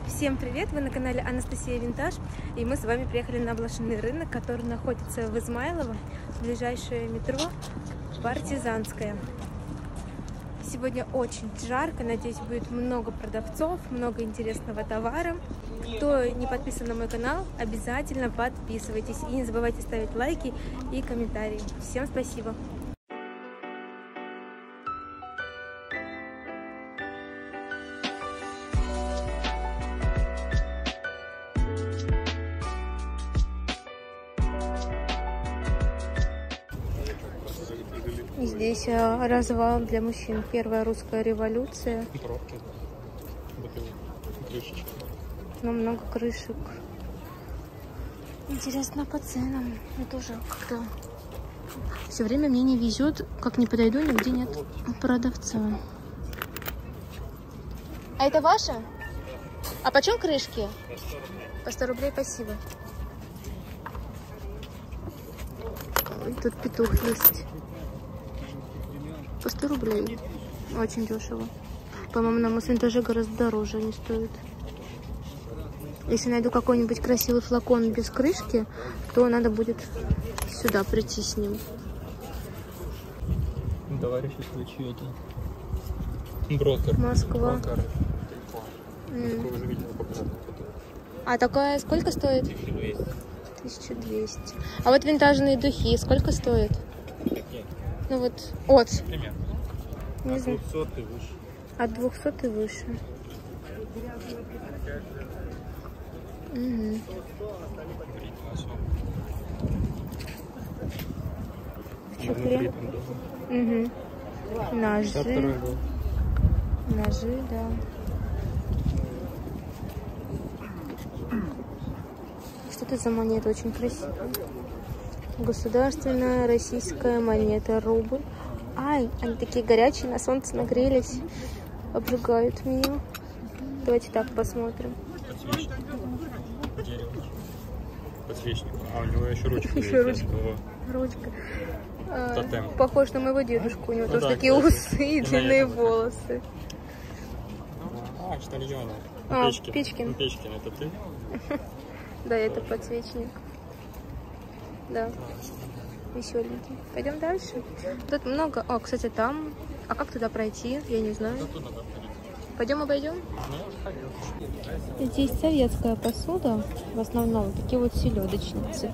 Всем привет! Вы на канале Анастасия Винтаж, и мы с вами приехали на блошиный рынок, который находится в Измайлово, ближайшее метро Партизанское. Сегодня очень жарко, надеюсь, будет много продавцов, много интересного товара. Кто не подписан на мой канал, обязательно подписывайтесь и не забывайте ставить лайки и комментарии. Всем спасибо! Здесь развал для мужчин. Первая русская революция. Пробки, бутылки, крышечки. Но много крышек. Интересно по ценам. Я тоже как-то все время мне не везет, как не подойду, нигде нет продавца. А это ваша? А почем крышки? По 100 рублей, спасибо. Ой, тут петух есть. По 100 рублей. Очень дешево. По-моему, на Мосвинтаже гораздо дороже они стоят. Если найду какой-нибудь красивый флакон без крышки, то надо будет сюда прийти с ним. Товарищи случаи это. Брокер. Москва. Брокер. Такого уже видел популярно. А такая сколько стоит? 1200. 1200. А вот винтажные духи сколько стоят? Какие? Ну вот от. Примерно. Не знаю. 200 и выше. От 200 и выше. Угу. В чехле. Угу. Ножи. Ножи, да. Что это за монета? Очень красивая. Государственная российская монета, рубль. Ай, они такие горячие, на солнце нагрелись. Обжигают меня. Давайте так посмотрим. Подсвечник. Дерево. Подсвечник. А у него еще ручка. Еще ручка. Его... Ручка. Тотем. Похож на моего дедушку. У него Ну тоже да, такие кстати. усы и длинные волосы. А, почтальоны. А, Печкин. Печкин. Печкин, это ты? Да, это подсвечник. Да. Веселенький. Пойдем дальше. Тут много. О, кстати, там. А как туда пройти? Я не знаю. Тут надо ходить. Пойдем обойдем? Ну, ходил. Здесь советская посуда. В основном такие вот селедочницы.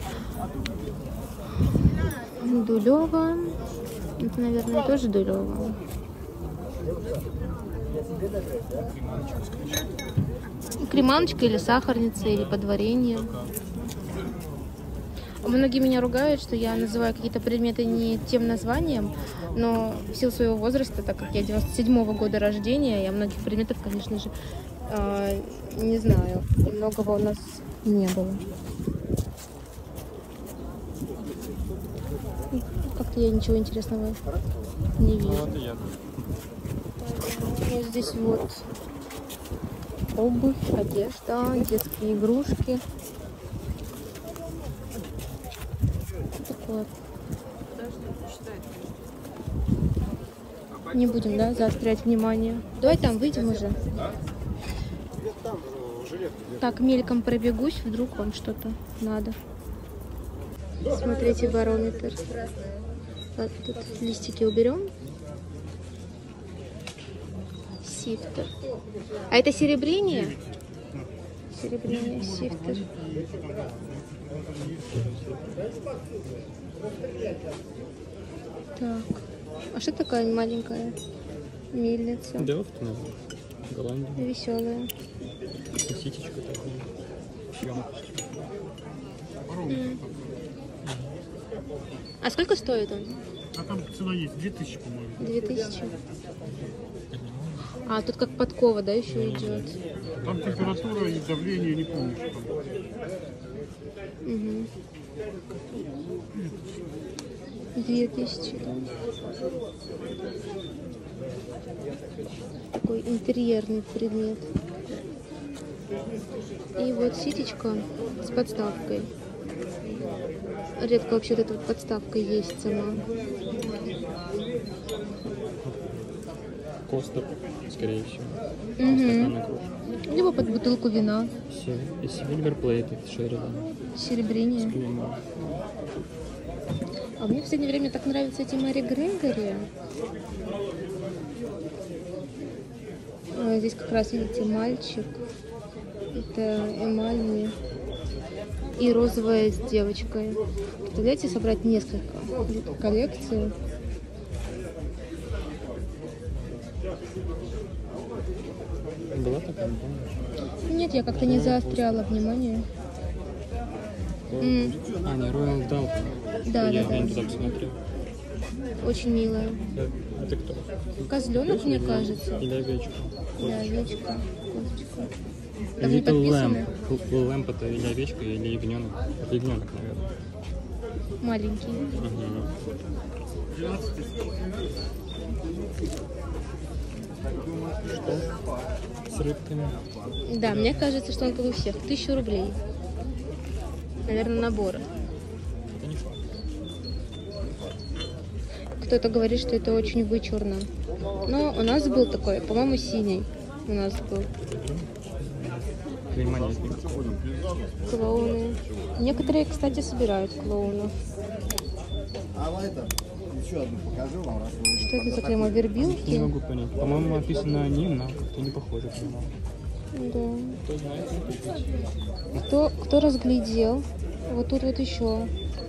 Дулева. Это, наверное, тоже Дулева. Креманочка или сахарница, или подварение. Многие меня ругают, что я называю какие-то предметы не тем названием, но в силу своего возраста, так как я 97-го года рождения, я многих предметов, конечно же, не знаю. И многого у нас не было. Как-то я ничего интересного не вижу. Вот и я. Вот здесь вот обувь, одежда, детские игрушки. Такое. Не будем, да, заострять внимание. Давай там выйдем уже. Так, мельком пробегусь, вдруг вам что-то надо. Смотрите, барометр. Так, тут листики уберем. Сифтер. А это серебрение? Серебрение, сифтер. Так. А что такая маленькая мельница? Делфт, Голландия. Веселая. Ситечка такая. А сколько стоит он? А там цена есть, 2000, по-моему. 2000. А, тут как подкова, да, еще идет? Там температура и давление, не помню, что там. Угу. 2000, да. Такой интерьерный предмет. И вот ситечка с подставкой. Редко вообще вот эта вот подставка есть сама. Костер, скорее всего. Мгм. Стаканная кружка. Либо под бутылку вина. И Silver Plate, Шеридан. Серебряные. А мне в последнее время так нравятся эти Мэри Грегори. Здесь как раз, видите, мальчик. Это эмальные. И розовая с девочкой. Представляете, собрать несколько коллекций. Была такая, не помнишь? Нет, я как-то не заостряла внимание. А, не, Royal Dalton. Да, Я да, не да. туда посмотрел. Очень милая. Это кто? Козленок, мне кажется. Или овечка? Да, овечка. Козочка. Там не Little подписано. Lamb. Little Lamb это или овечка, или ягненок. Это ягненок, наверное. Маленький. Что? С рыбками. Да, мне кажется, что он как у всех. 1000 рублей. Наверное, набор. Это не факт. Кто-то говорит, что это очень вычурно. Но у нас был такой, по-моему, синий. У нас был. Клейма нет никакого. Клоуны. Некоторые, кстати, собирают клоунов. Еще одну покажу вам, раз вы... Что это за клеймо? Не Вербилки? могу понять. По-моему, написано они, но как-то не похоже. По-моему. Да. Кто знает, купить. Кто разглядел? Вот тут вот еще.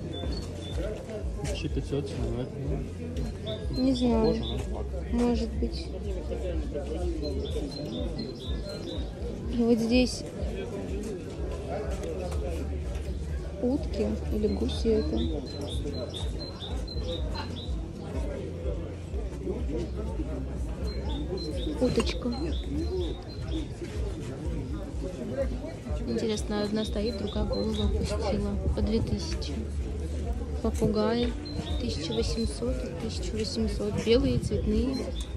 1500 цена. Не знаю. Похоже, но факт. Может быть. И вот здесь утки или гуси это. Уточка. Интересно, одна стоит, другая голову опустила. По 2000. Попугаи 1800 и 1800. Белые, цветные.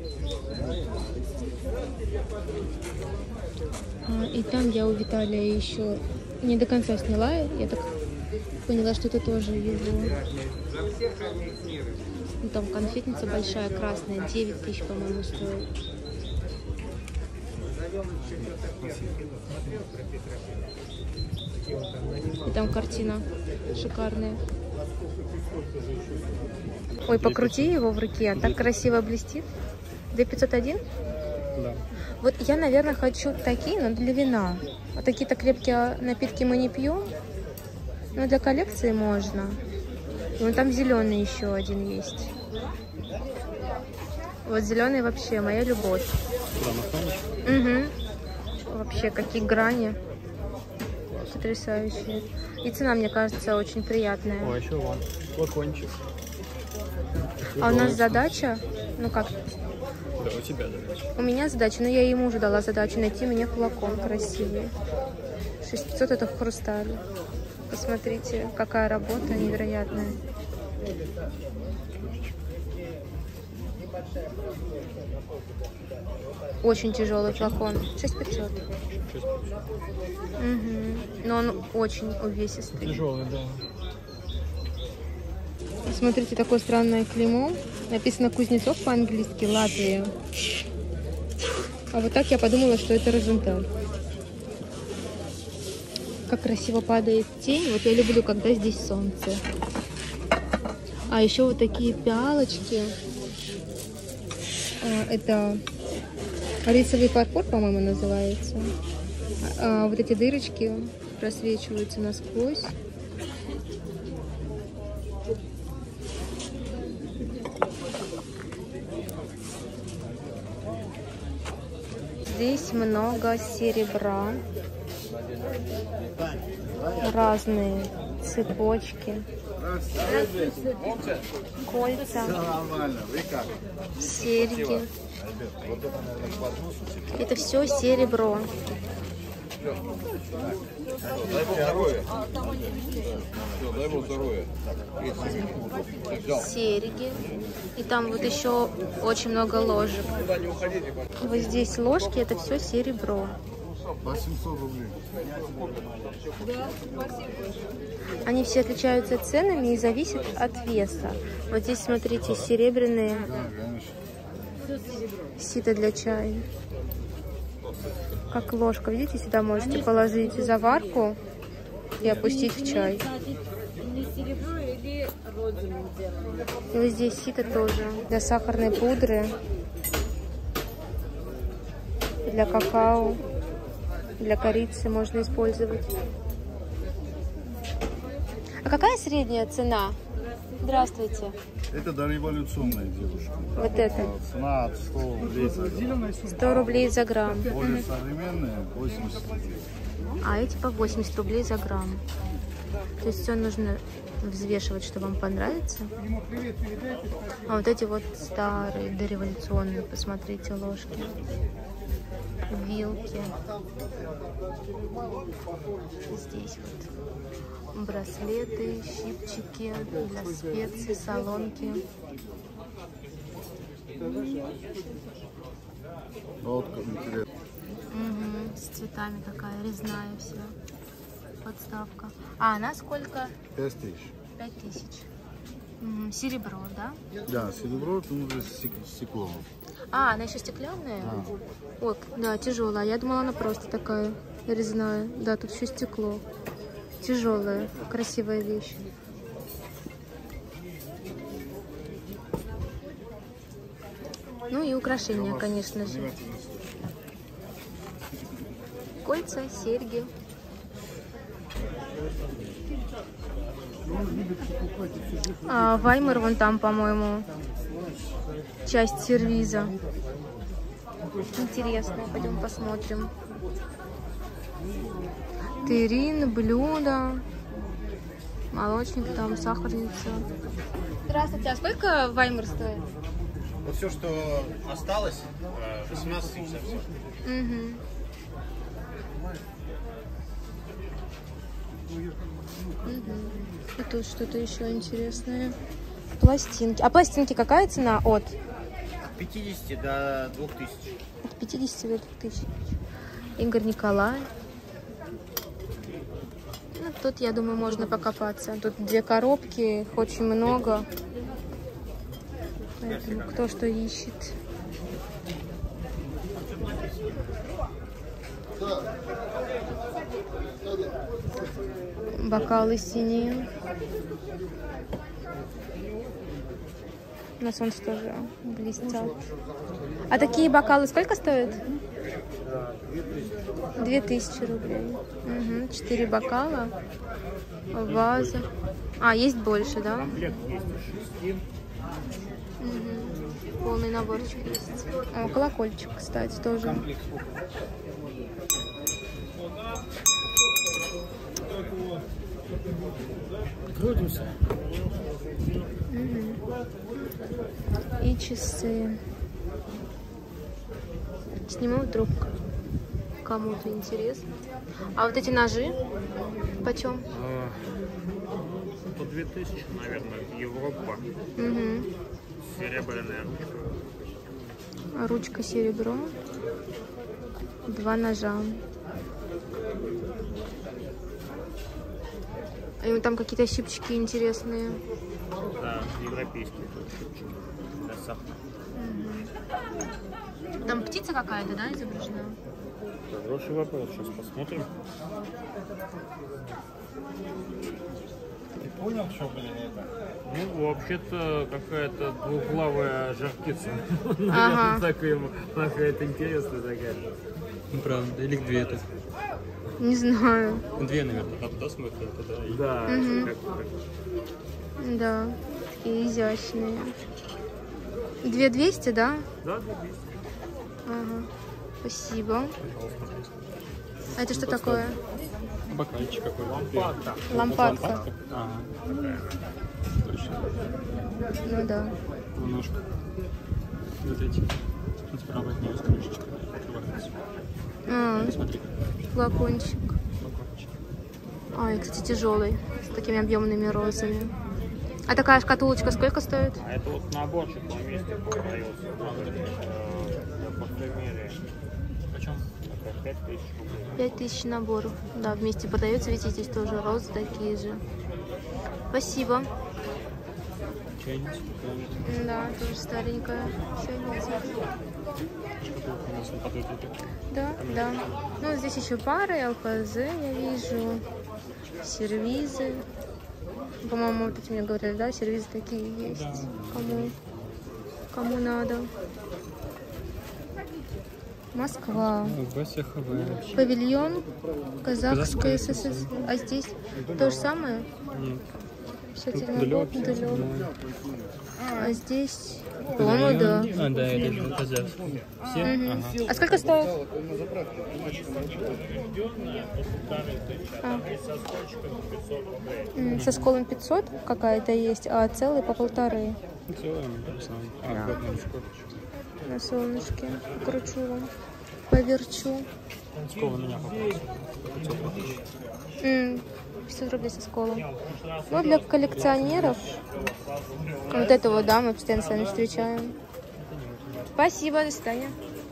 И там я у Виталия еще не до конца сняла. Я так поняла, что это тоже его. Ну, там конфетница большая, красная, 9000, по-моему, стоит. И там картина шикарная. Ой, покрути его в руке, а так красиво блестит. 2501? Да. Вот я, наверное, хочу такие, но для вина. Вот такие-то крепкие напитки мы не пьем. Но для коллекции можно. И вон там зеленый еще один есть. Вот зеленый вообще моя любовь. Куда, на фоне? Угу. Вообще, какие грани. Потрясающие. И цена, мне кажется, очень приятная. О, еще вон. Флакончик. А у нас задача, ну как, Да, у тебя задача. у меня задача, но я ему уже дала задачу найти мне флакон красивый. 6500 это в хрустале. Посмотрите, какая работа невероятная. Очень тяжелый флакон. 6500. Угу. Но он очень увесистый. Тяжелый, да. Смотрите, такое странное клеймо. Написано Кузнецов по-английски, Латвия. А вот так я подумала, что это Розенталь. Как красиво падает тень. Вот я люблю, когда здесь солнце. А еще вот такие пиалочки. Это рисовый фарфор, по-моему, называется. Вот эти дырочки просвечиваются насквозь. Здесь много серебра, разные цепочки, кольца, серьги. Это все серебро. Дай Бог здоровья. Дай Бог здоровья. Серьги. И там вот еще очень много ложек. Вот здесь ложки, это все серебро. 800 рублей. Они все отличаются ценами и зависят от веса. Вот здесь, смотрите, серебряные Сито для чая. Как ложка. Видите, сюда можете положить заварку и опустить в чай. И вот здесь сито тоже для сахарной пудры, для какао, для корицы можно использовать. А какая средняя цена? Здравствуйте. Это дореволюционная девушка. Вот это. Цена от 100 рублей за грамм. 100 рублей за грамм. Более современная 80 рублей. А эти по 80 рублей за грамм. То есть все нужно взвешивать, что вам понравится. А вот эти вот старые, дореволюционные, посмотрите, ложки, вилки. Здесь вот браслеты, щипчики для специй, солонки. Вот как интересно. Угу, с цветами такая резная вся подставка. А она сколько? 5000. 5000. Серебро, да? Да, серебро, это уже стекло. А, она еще стеклянная? Ой, да, тяжелая. Я думала, она просто такая резная. Да, тут еще стекло. Тяжелая, красивая вещь. Ну и украшения, конечно же. Кольца, серьги. А Ваймер вон там, по-моему, часть сервиза. Интересно, пойдем посмотрим. Террин, блюдо, молочник там, сахарница. Здравствуйте, а сколько Ваймер стоит? Вот все, что осталось, 18 тысяч совсем. Угу. И тут что-то еще интересное. Пластинки. А пластинки какая цена от? От 50 до 2000. От 50 до 2000. Игорь Николаев. Ну, тут, я думаю, можно покопаться. Тут 2 коробки, их очень много. Поэтому кто что ищет. Бокалы синие. У нас он тоже блестят. А такие бокалы сколько стоят? 2000 рублей. Угу. 4 бокала. Ваза. А, есть больше, да? Угу. Полный наборчик есть. О, колокольчик, кстати, тоже. Крутимся. И часы. Сниму трубку. Кому-то интересно. А вот эти ножи почем? По 2000, наверное, Европа. Угу. Серебряная ручка. Ручка серебро. 2 ножа. И там какие-то щипчики интересные. Да, европейские щипчики для сахара. Там птица какая-то, да, изображена? Хороший вопрос, сейчас посмотрим. Ты понял, что, блин, это? Ну, вообще-то какая-то двуглавая жар-птица. Ага. Какая-то интересная такая. Ну, правда, или 2 это. Не знаю. 2, наверное. А туда смотрят, туда. Да, Мгм. как-то. Да. И изящные. 2200, да? Да, 200. Ага. Спасибо. А это что такое? Бокальчик какой. Лампадка. Лампадка. Ага. Точно. Ну да. Немножко. Вот эти. Вот справа от нее с крышечкой открывается. А, Смотри. флакончик. Бокальчик. Ой, кстати, тяжелый. С такими объемными розами. А такая шкатулочка сколько стоит? А это вот наборчик на месте продается. Для парфюмерии. Почем? 5000 рублей. 5000 набор. Да, вместе продается. Видите, здесь тоже розы такие же. Спасибо. чайница такая. Да, тоже старенькая. Чайница. Шкатулка у нас на подводнике. Да, да. Ну, здесь еще пары, ЛХЗ я вижу. Сервизы. По-моему, вот эти мне говорили, да, сервизы такие есть. Да. Кому надо. Москва. БСХВ. Павильон Казахской ССР. А здесь то же самое? Нет. 57 год, Дулёв. Ну, А здесь, по-моему, да. А, да, это же казахский. Все? Ага. А сколько стоит? Со сколом 500 какая-то есть, а целый по 1,5. Целое, а, год на школе. На солнышке. Покручу вам. Поверчу. Сколько у меня попался? 500 рублей со сколом. Ну, для коллекционеров. Вот это вот, да, мы постоянно с вами встречаем. Спасибо, до свидания.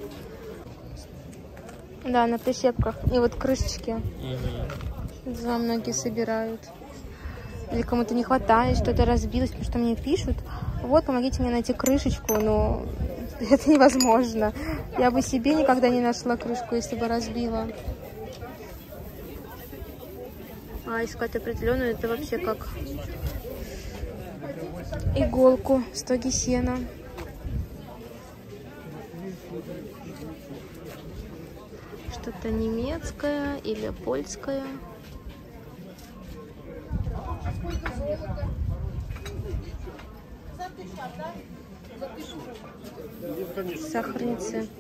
Да, на прищепках. И вот крышечки. За многие собирают. Или кому-то не хватает, что-то разбилось, потому что мне пишут: вот, помогите мне найти крышечку, но это невозможно. Я бы себе никогда не нашла крышку, если бы разбила. А искать определенную, это вообще как иголку в стоге сена. Что-то немецкое или польское. Сахарницы.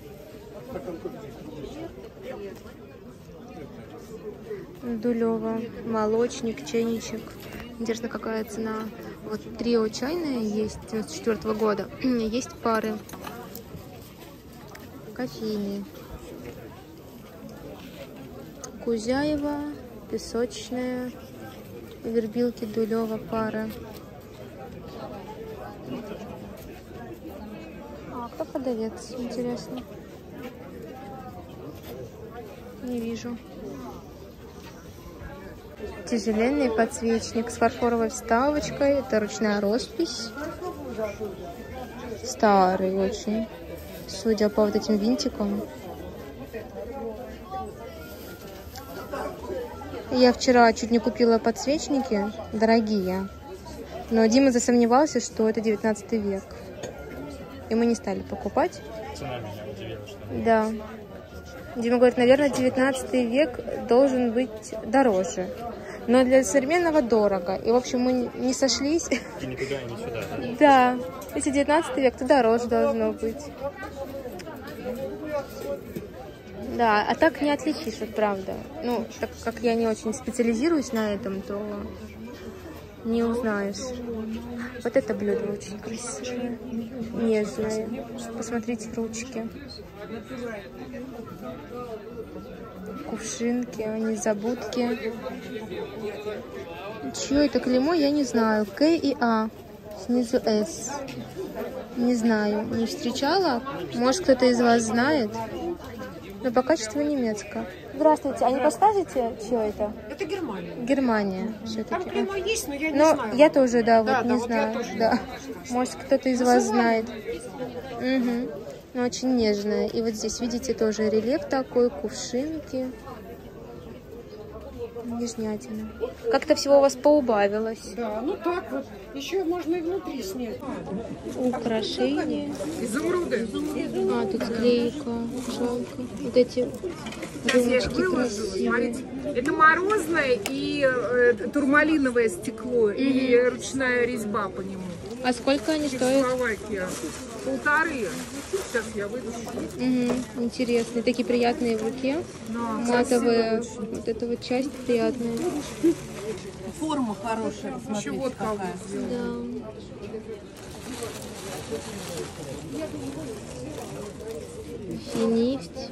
Дулёва. Молочник, чайничек. Интересно, какая цена. Вот трио чайное есть 94 года. Есть пары. Кофейные. Кузяева, песочная, Вербилки, Дулёва, пара. А кто продавец? Интересно. Не вижу. Тяжеленный подсвечник с фарфоровой вставочкой. Это ручная роспись. Старый очень. Судя по вот этим винтикам. Я вчера чуть не купила подсвечники. Дорогие. Но Дима засомневался, что это 19 век. И мы не стали покупать. Цена меня удивила, что... Да. Дима говорит, наверное, 19 век должен быть дороже. Но для современного дорого. И, в общем, мы не сошлись. И ни туда, и ни сюда. Да. Если 19 век, то дороже должно быть. Да, а так не отличишь, вот правда. Ну, так как я не очень специализируюсь на этом, то не узнаешь. Вот это блюдо очень красивое, нежное. Посмотрите ручки. Кувшинки, незабудки. Чье это клеймо, я не знаю. К и А. Снизу С. Не знаю, не встречала. Может, кто-то из вас знает. Но по качеству немецкое. Здравствуйте, а не подскажете, чье это? Это Германия. Германия Там все-таки. клеймо есть, но я не знаю. Я тоже, да, Да, вот да, не вот знаю. я тоже Да. не знаю. Может, кто-то из вас знает. Угу. Но очень нежная. И вот здесь, видите, тоже рельеф такой, кувшинки. Нежнятина. Как-то всего у вас поубавилось. Да, ну так вот. Еще можно и внутри снять. Украшения. Изумруды. А, тут склейка. Жалко. Вот эти ручки красивые. Смотрите, это морозное и турмалиновое стекло, и ручная резьба по нему. А сколько они стоят? Чехословакия. 1,5. Сейчас я вытащу. Угу. Интересные, такие приятные в руке. Да, матовые. Вот эта вот часть приятная. Форма хорошая, Еще смотрите, вот какая. Да. Финифть.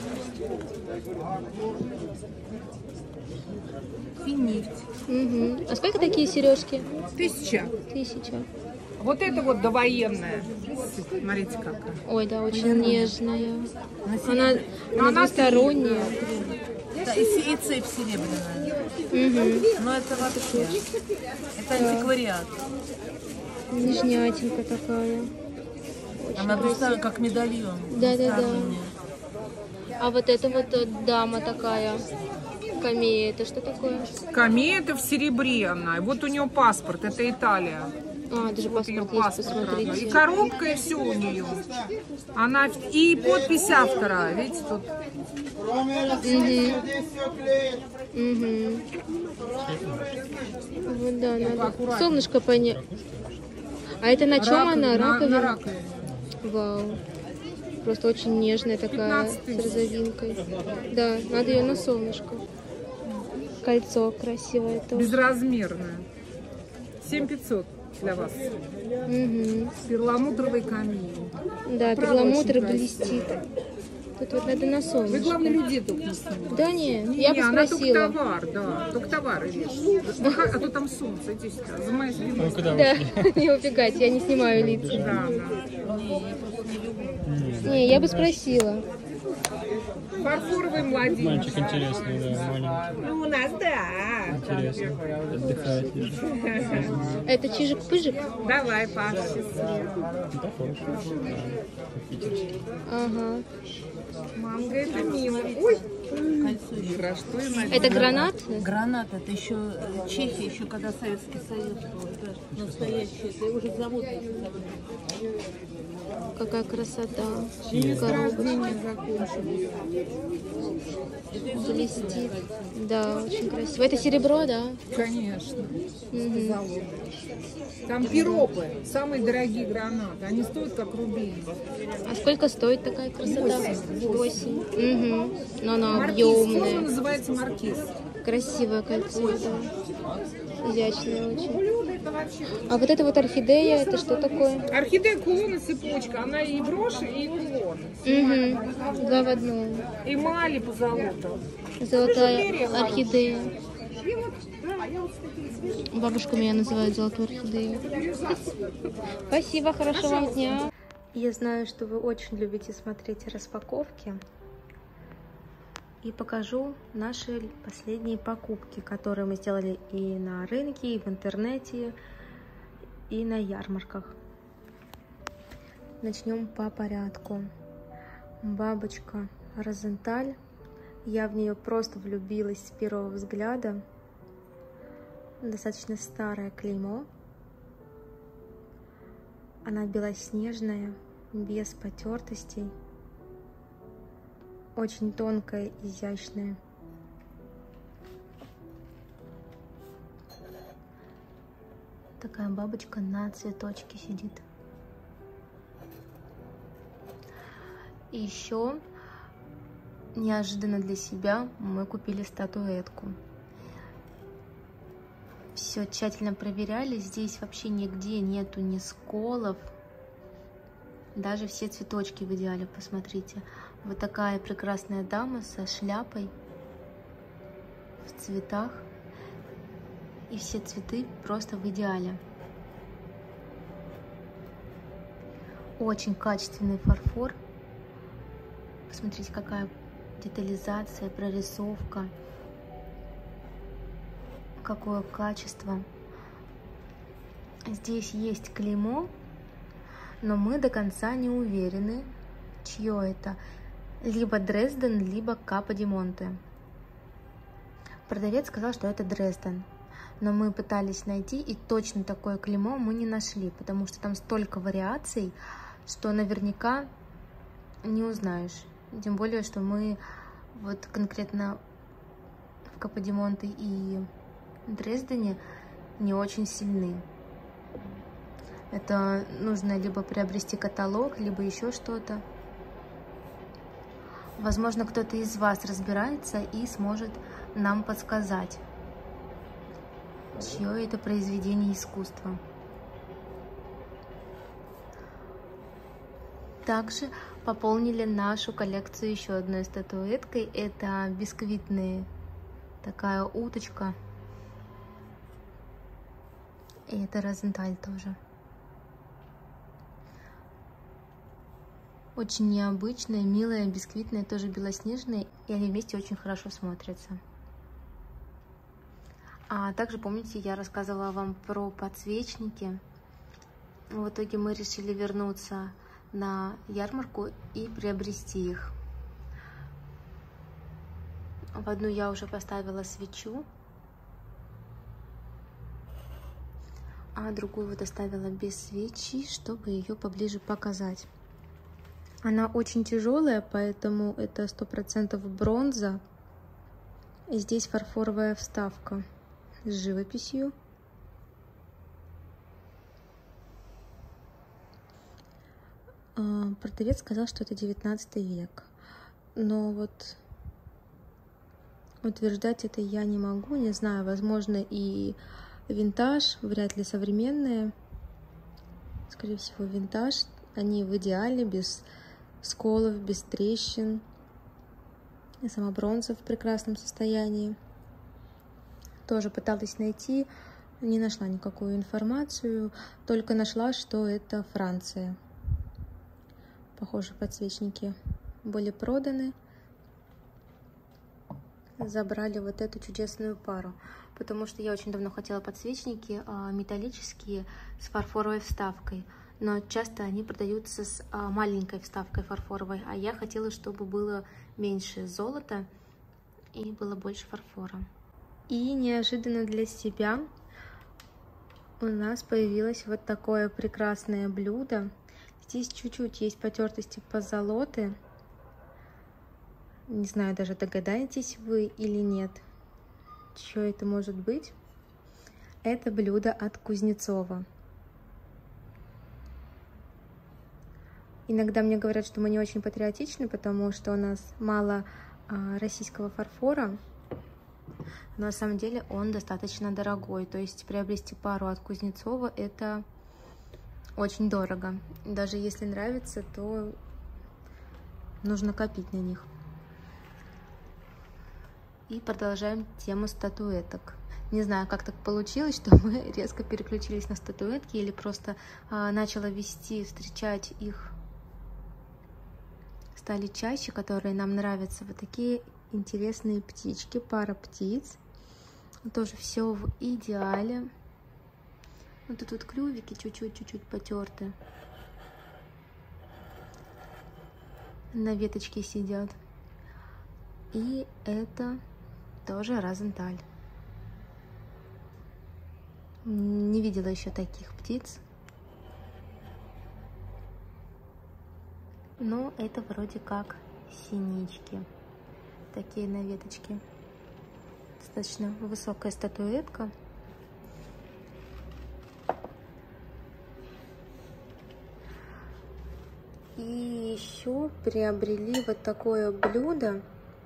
Финифть. Угу. А сколько такие сережки? 1000. 1000. Вот это вот довоенная. Смотрите какая. Ой, да, очень нежная. Она двусторонняя. Да, и цепь серебряная. Угу. Но это вообще, это антиквариат. Нежнятинка такая. Она достала как медальон. Да. Старинная. А вот это вот дама такая. Камея, это что такое? Камея это в серебре она. Вот у нее паспорт, это Италия. А, даже Вот ее паспорт есть, паспорт. посмотрите. И коробка, и все у нее. Она и подпись автора. Видите, тут. Вот да, надо. Солнышко понять. А это на чем она? Раковина? На раковине. Вау. Просто очень нежная такая, с 15 000. розовинкой. Да, надо ее на солнышко. Кольцо красивое тоже. Безразмерная. 7500 для вас. Перламутровый камень. Да, Правда, перламутр очень блестит. Тут вот надо на солнышко. Вы, главное, людей только не снимайте. Да не, я бы она спросила. только товар, да. Только товары вешают. А то там солнце, иди сюда. За моей спиной. Ну, куда Да, ушли? не убегайте, я не снимаю лица. Да. Не, я бы спросила. Фарфоровый младенец. Мальчик интересный, да, маленький. Ну, у нас, да. Интересно. Отдыхает. Это чижик-пыжик? Давай, Паша, счастливо. Похож. Ага. Манго, это мило. Ой, Кольцо еще. Ира, что я надела? Это гранат? Гранат, это еще Чехия, еще когда Советский Союз был. Это настоящий, это уже завод. Какая красота. Месторождение закончилось. Блестит. Да, очень красиво. Это серебро, да? Конечно. Мгм. Завод. Там пиропы, самые дорогие гранаты. Они стоят как рубин. А сколько стоит такая красота? 8. Угу. Но она Маркиз. Форма объемная. называется маркиз. Красивое кольцо, да. Изящное очень. Блюдо это вообще. А вот это вот орхидея, это что такое? Орхидея, кулон и цепочка. Она и брошь, и кулон. Угу. Два в одном. Эмали позолота. Золотая орхидея. Бабушка меня называет золотой орхидеей. Спасибо, хорошего вам дня. Я знаю, что вы очень любите смотреть распаковки. И покажу наши последние покупки, которые мы сделали и на рынке, и в интернете, и на ярмарках. Начнем по порядку. Бабочка Розенталь. Я в нее просто влюбилась с первого взгляда. Достаточно старое клеймо. Она белоснежная, без потертостей. Очень тонкая, изящная. Такая бабочка на цветочке сидит. И еще неожиданно для себя мы купили статуэтку. Все тщательно проверяли. Здесь вообще нигде нету ни сколов. Даже все цветочки в идеале, посмотрите. Вот такая прекрасная дама со шляпой в цветах. И все цветы просто в идеале. Очень качественный фарфор. Посмотрите, какая детализация, прорисовка. Какое качество. Здесь есть клеймо, но мы до конца не уверены, чье это. Либо Дрезден, либо Капо ди Монте. Продавец сказал, что это Дрезден. Но мы пытались найти, и точно такое клеймо мы не нашли, потому что там столько вариаций, что наверняка не узнаешь. Тем более, что мы вот конкретно в Капо ди Монте и Дрездене не очень сильны. Это нужно либо приобрести каталог, либо еще что-то. Возможно, кто-то из вас разбирается и сможет нам подсказать, чье это произведение искусства. Также пополнили нашу коллекцию еще одной статуэткой. Это бисквитная такая уточка. И это Розенталь тоже. Очень необычная, милая, бисквитная, тоже белоснежная. И они вместе очень хорошо смотрятся. А также, помните, я рассказывала вам про подсвечники. В итоге мы решили вернуться на ярмарку и приобрести их. В одну я уже поставила свечу, а другую вот оставила без свечи, чтобы ее поближе показать. Она очень тяжелая, поэтому это 100% бронза. И здесь фарфоровая вставка с живописью. Продавец сказал, что это 19 век. Но вот утверждать это я не могу. Не знаю, возможно, и винтаж, вряд ли современные. Скорее всего, винтаж. Они в идеале, без сколов, без трещин. И сама бронза в прекрасном состоянии. Тоже пыталась найти, не нашла никакую информацию, только нашла, что это Франция. Похоже, подсвечники были проданы. Забрали вот эту чудесную пару, потому что я очень давно хотела подсвечники металлические с фарфоровой вставкой, но часто они продаются с маленькой вставкой фарфоровой, а я хотела, чтобы было меньше золота и было больше фарфора. И неожиданно для себя у нас появилось вот такое прекрасное блюдо. Здесь чуть-чуть есть потертости позолоты. Не знаю, даже догадаетесь вы или нет, что это может быть. Это блюдо от Кузнецова. Иногда мне говорят, что мы не очень патриотичны, потому что у нас мало российского фарфора. Но на самом деле он достаточно дорогой. То есть приобрести пару от Кузнецова — это очень дорого. Даже если нравится, то нужно копить на них. И продолжаем тему статуэток. Не знаю, как так получилось, что мы резко переключились на статуэтки, или просто начала встречать их стали чаще, которые нам нравятся. Вот такие интересные птички, пара птиц. Тоже все в идеале. Вот тут вот клювики чуть-чуть потерты. На веточке сидят. И это тоже Розенталь. Не видела еще таких птиц. Но это вроде как синички. Такие на веточке. Достаточно высокая статуэтка. И еще приобрели вот такое блюдо.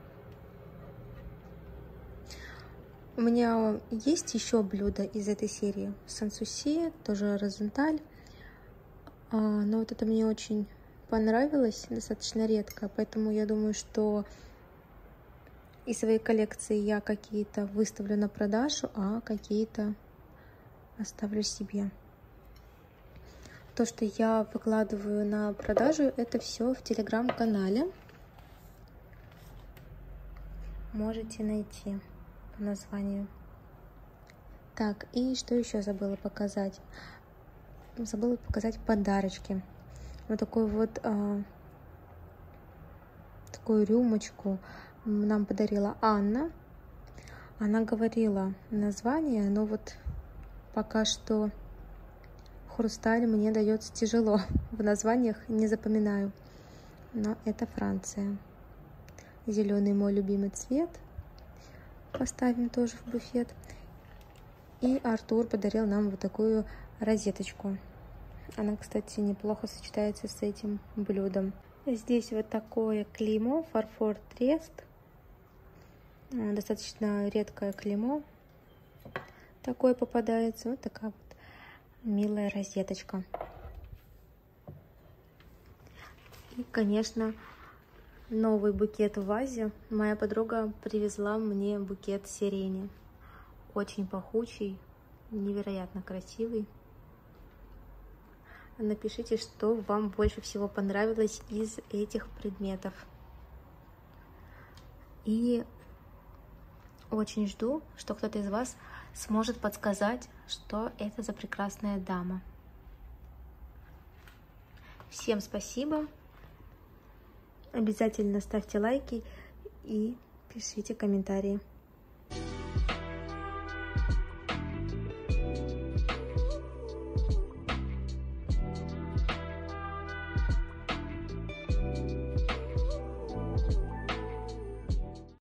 У меня есть еще блюдо из этой серии. Сансуси, тоже Розенталь. Но вот это мне очень понравилось, достаточно редко. Поэтому я думаю, что из своей коллекции я какие-то выставлю на продажу, а какие-то оставлю себе. То, что я выкладываю на продажу, это все в телеграм-канале. Можете найти по названию. Так, и что еще забыла показать? Забыла показать подарочки. Вот такой вот такую рюмочку нам подарила Анна. Она говорила название, но вот пока что хрусталь мне дается тяжело. В названиях не запоминаю. Но это Франция. Зеленый мой любимый цвет. Поставим тоже в буфет. И Артур подарил нам вот такую розеточку. Она, кстати, неплохо сочетается с этим блюдом. Здесь вот такое клеймо, фарфор Трест. Достаточно редкое клеймо. Такое попадается. Вот такая вот милая розеточка. И, конечно, новый букет в вазе. Моя подруга привезла мне букет сирени. Очень пахучий, невероятно красивый. Напишите, что вам больше всего понравилось из этих предметов. И очень жду, что кто-то из вас сможет подсказать, что это за прекрасная дама. Всем спасибо. Обязательно ставьте лайки и пишите комментарии.